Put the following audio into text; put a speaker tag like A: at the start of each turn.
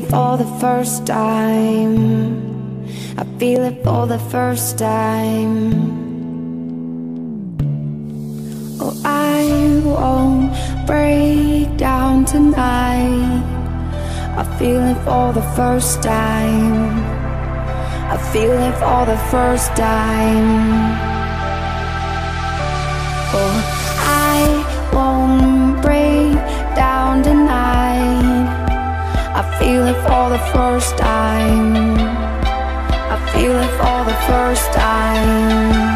A: for the first time. I feel it for the first time. Oh, I won't break down tonight. I feel it for the first time. I feel it for the first time. Oh, I won't break down tonight. I feel it for the first time. I feel it for the first time.